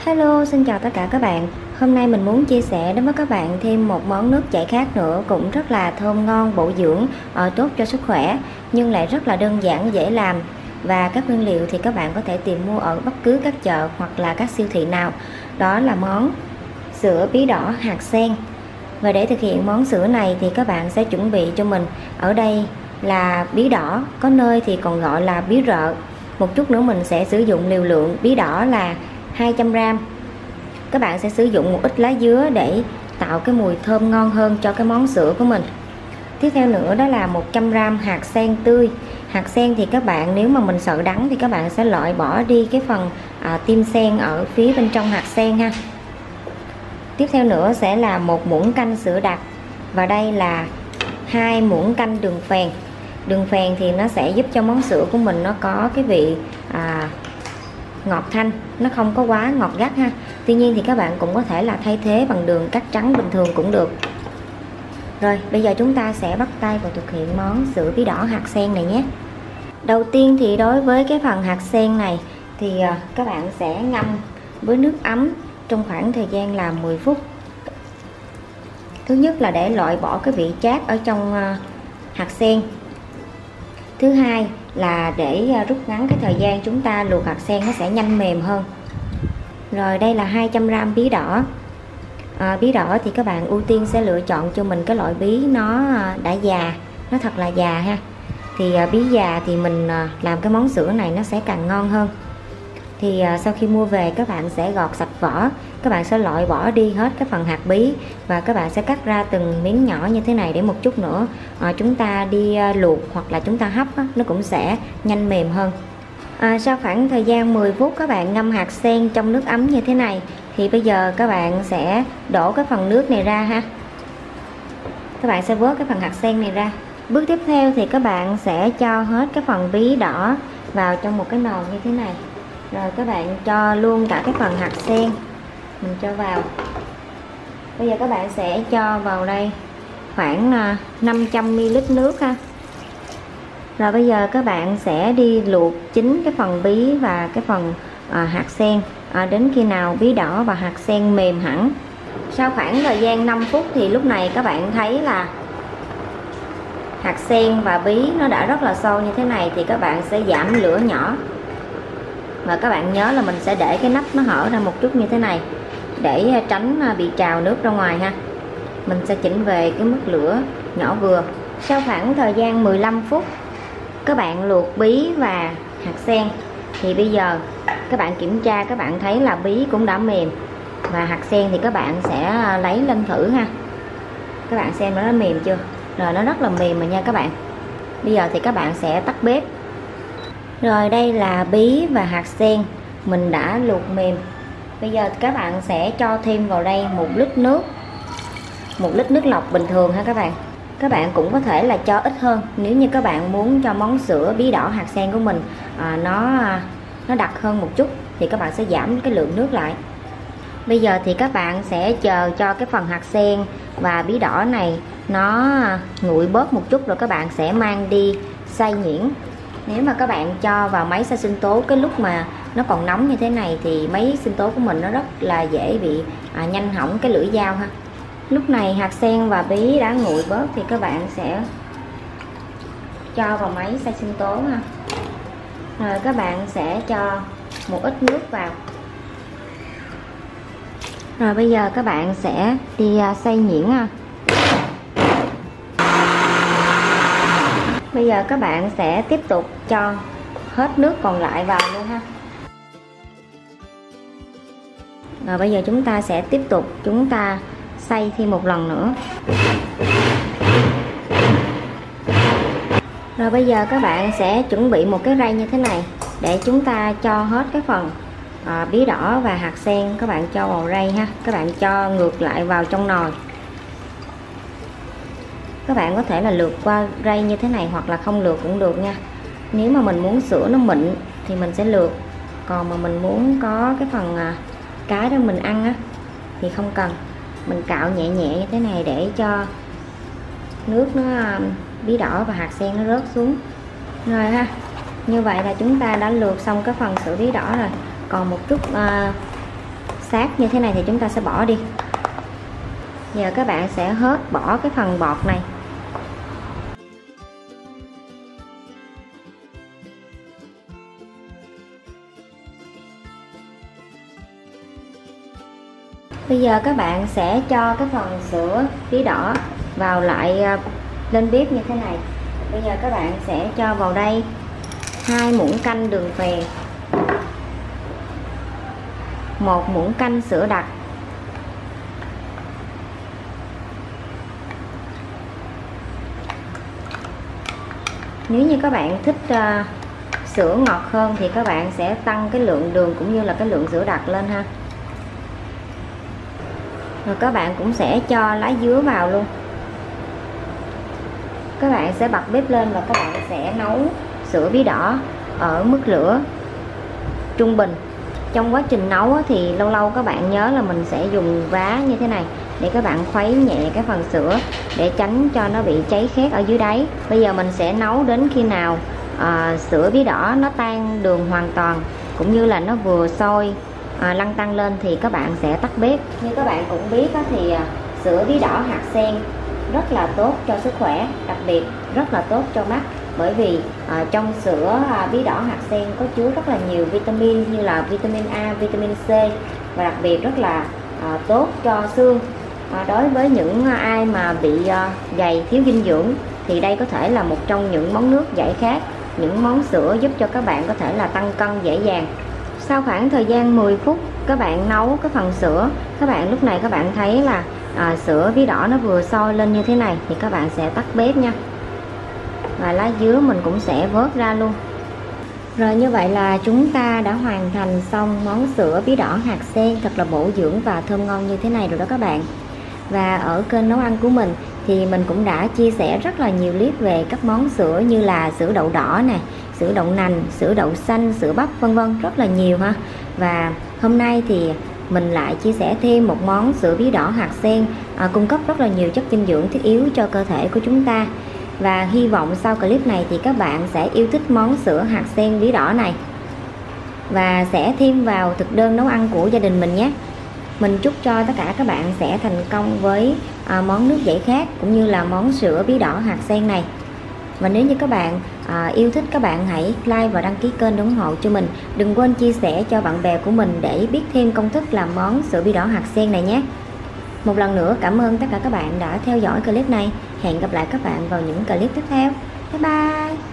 Hello, xin chào tất cả các bạn. Hôm nay mình muốn chia sẻ đến với các bạn thêm một món nước chảy khác nữa, cũng rất là thơm ngon, bổ dưỡng, tốt cho sức khỏe, nhưng lại rất là đơn giản, dễ làm. Và các nguyên liệu thì các bạn có thể tìm mua ở bất cứ các chợ hoặc là các siêu thị nào. Đó là món sữa bí đỏ hạt sen. Và để thực hiện món sữa này thì các bạn sẽ chuẩn bị cho mình ở đây là bí đỏ, có nơi thì còn gọi là bí rợ. Một chút nữa mình sẽ sử dụng liều lượng bí đỏ là 200g. Các bạn sẽ sử dụng một ít lá dứa để tạo cái mùi thơm ngon hơn cho cái món sữa của mình. Tiếp theo nữa đó là 100g hạt sen tươi. Hạt sen thì các bạn nếu mà mình sợ đắng thì các bạn sẽ loại bỏ đi cái phần tim sen ở phía bên trong hạt sen ha. Tiếp theo nữa sẽ là 1 muỗng canh sữa đặc, và đây là 2 muỗng canh đường phèn. Đường phèn thì nó sẽ giúp cho món sữa của mình nó có cái vị ngọt thanh, nó không có quá ngọt gắt ha. Tuy nhiên thì các bạn cũng có thể là thay thế bằng đường cát trắng bình thường cũng được. Rồi bây giờ chúng ta sẽ bắt tay vào thực hiện món sữa bí đỏ hạt sen này nhé. Đầu tiên thì đối với cái phần hạt sen này thì các bạn sẽ ngâm với nước ấm trong khoảng thời gian là 10 phút. Thứ nhất là để loại bỏ cái vị chát ở trong hạt sen. Thứ hai là để rút ngắn cái thời gian chúng ta luộc hạt sen, nó sẽ nhanh mềm hơn. Rồi đây là 200g bí đỏ. Bí đỏ thì các bạn ưu tiên sẽ lựa chọn cho mình cái loại bí nó đã già, nó thật là già ha. Thì bí già thì mình làm cái món sữa này nó sẽ càng ngon hơn. Thì sau khi mua về các bạn sẽ gọt sạch vỏ, các bạn sẽ loại bỏ đi hết cái phần hạt bí và các bạn sẽ cắt ra từng miếng nhỏ như thế này để một chút nữa chúng ta đi luộc hoặc là chúng ta hấp nó cũng sẽ nhanh mềm hơn. Sau khoảng thời gian 10 phút các bạn ngâm hạt sen trong nước ấm như thế này thì bây giờ các bạn sẽ đổ cái phần nước này ra ha. Các bạn sẽ vớt cái phần hạt sen này ra. Bước tiếp theo thì các bạn sẽ cho hết cái phần bí đỏ vào trong một cái nồi như thế này. Rồi các bạn cho luôn cả cái phần hạt sen mình cho vào. Bây giờ các bạn sẽ cho vào đây khoảng 500ml nước ha. Rồi bây giờ các bạn sẽ đi luộc chín cái phần bí và cái phần hạt sen đến khi nào bí đỏ và hạt sen mềm hẳn. Sau khoảng thời gian 5 phút thì lúc này các bạn thấy là hạt sen và bí nó đã rất là sâu như thế này thì các bạn sẽ giảm lửa nhỏ. Và các bạn nhớ là mình sẽ để cái nắp nó hở ra một chút như thế này để tránh bị trào nước ra ngoài ha. Mình sẽ chỉnh về cái mức lửa nhỏ vừa. Sau khoảng thời gian 15 phút các bạn luộc bí và hạt sen thì bây giờ các bạn kiểm tra, các bạn thấy là bí cũng đã mềm và hạt sen thì các bạn sẽ lấy lên thử ha. Các bạn xem nó mềm chưa? Rồi nó rất là mềm rồi nha các bạn. Bây giờ thì các bạn sẽ tắt bếp. Rồi đây là bí và hạt sen mình đã luộc mềm. Bây giờ các bạn sẽ cho thêm vào đây 1 lít nước, 1 lít nước lọc bình thường ha các bạn. Các bạn cũng có thể là cho ít hơn nếu như các bạn muốn cho món sữa bí đỏ hạt sen của mình nó đặc hơn một chút thì các bạn sẽ giảm cái lượng nước lại. Bây giờ thì các bạn sẽ chờ cho cái phần hạt sen và bí đỏ này nó nguội bớt một chút rồi các bạn sẽ mang đi xay nhuyễn. Nếu mà các bạn cho vào máy xay sinh tố cái lúc mà nó còn nóng như thế này thì máy sinh tố của mình nó rất là dễ bị nhanh hỏng cái lưỡi dao ha. Lúc này hạt sen và bí đã nguội bớt thì các bạn sẽ cho vào máy xay sinh tố ha. Rồi các bạn sẽ cho một ít nước vào. Rồi bây giờ các bạn sẽ đi xay nhuyễn ha. Bây giờ các bạn sẽ tiếp tục cho hết nước còn lại vào luôn ha. Rồi bây giờ chúng ta sẽ tiếp tục xay thêm một lần nữa. Rồi bây giờ các bạn sẽ chuẩn bị một cái rây như thế này để chúng ta cho hết cái phần bí đỏ và hạt sen. Các bạn cho vào rây ha. Các bạn cho ngược lại vào trong nồi. Các bạn có thể là lượt qua rây như thế này hoặc là không lượt cũng được nha. Nếu mà mình muốn sữa nó mịn thì mình sẽ lượt. Còn mà mình muốn có cái phần cái đó mình ăn thì không cần. Mình cạo nhẹ nhẹ như thế này để cho nước nó bí đỏ và hạt sen nó rớt xuống. Rồi ha. Như vậy là chúng ta đã lượt xong cái phần sữa bí đỏ rồi. Còn một chút sát như thế này thì chúng ta sẽ bỏ đi. Giờ các bạn sẽ bỏ cái phần bọt này. Bây giờ các bạn sẽ cho cái phần sữa bí đỏ vào lại lên bếp như thế này. Bây giờ các bạn sẽ cho vào đây 2 muỗng canh đường phèn, 1 muỗng canh sữa đặc, nếu như các bạn thích sữa ngọt hơn thì các bạn sẽ tăng cái lượng đường cũng như là cái lượng sữa đặc lên ha. Rồi các bạn cũng sẽ cho lá dứa vào luôn. Các bạn sẽ bật bếp lên và các bạn sẽ nấu sữa bí đỏ ở mức lửa trung bình. Trong quá trình nấu thì lâu lâu các bạn nhớ là mình sẽ dùng vá như thế này để các bạn khuấy nhẹ cái phần sữa để tránh cho nó bị cháy khét ở dưới đáy. Bây giờ mình sẽ nấu đến khi nào sữa bí đỏ nó tan đường hoàn toàn cũng như là nó vừa sôi lăn tăn lên thì các bạn sẽ tắt bếp. Như các bạn cũng biết thì sữa bí đỏ hạt sen rất là tốt cho sức khỏe, đặc biệt rất là tốt cho mắt, bởi vì trong sữa bí đỏ hạt sen có chứa rất là nhiều vitamin như là vitamin A, vitamin C và đặc biệt rất là tốt cho xương. Đối với những ai mà bị gầy thiếu dinh dưỡng thì đây có thể là một trong những món nước giải khát, những món sữa giúp cho các bạn có thể là tăng cân dễ dàng. Sau khoảng thời gian 10 phút các bạn nấu cái phần sữa, các bạn lúc này các bạn thấy là sữa bí đỏ nó vừa sôi lên như thế này thì các bạn sẽ tắt bếp nha. Và lá dứa mình cũng sẽ vớt ra luôn. Rồi như vậy là chúng ta đã hoàn thành xong món sữa bí đỏ hạt sen thật là bổ dưỡng và thơm ngon như thế này rồi đó các bạn. Và ở kênh nấu ăn của mình thì mình cũng đã chia sẻ rất là nhiều clip về các món sữa như là sữa đậu đỏ nè, sữa đậu nành, sữa đậu xanh, sữa bắp vân vân, rất là nhiều ha. Và hôm nay thì mình lại chia sẻ thêm một món sữa bí đỏ hạt sen cung cấp rất là nhiều chất dinh dưỡng thiết yếu cho cơ thể của chúng ta. Và hy vọng sau clip này thì các bạn sẽ yêu thích món sữa hạt sen bí đỏ này và sẽ thêm vào thực đơn nấu ăn của gia đình mình nhé. Mình chúc cho tất cả các bạn sẽ thành công với món nước giải khát cũng như là món sữa bí đỏ hạt sen này. Và nếu như các bạn yêu thích, các bạn hãy like và đăng ký kênh để ủng hộ cho mình. Đừng quên chia sẻ cho bạn bè của mình để biết thêm công thức làm món sữa bí đỏ hạt sen này nhé. Một lần nữa cảm ơn tất cả các bạn đã theo dõi clip này. Hẹn gặp lại các bạn vào những clip tiếp theo. Bye bye.